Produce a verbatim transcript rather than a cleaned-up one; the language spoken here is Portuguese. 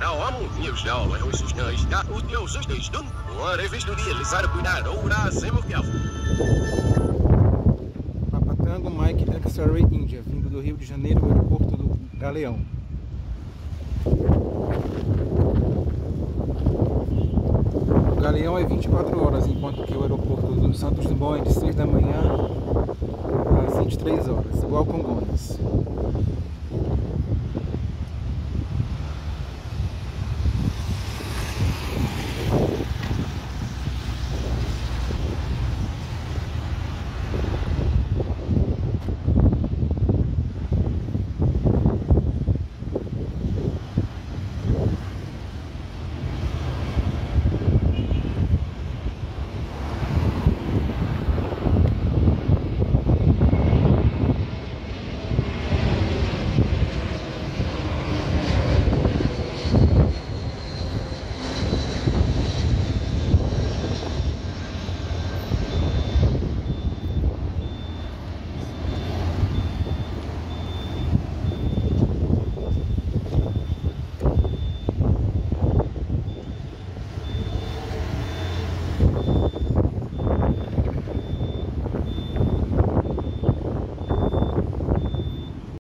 Papatango Mike X-Ray India, vindo do Rio de Janeiro, aeroporto do Galeão. O Galeão é vinte e quatro horas, enquanto que o aeroporto do Santos Dumont é de seis da manhã às vinte e três horas, igual Congonhas.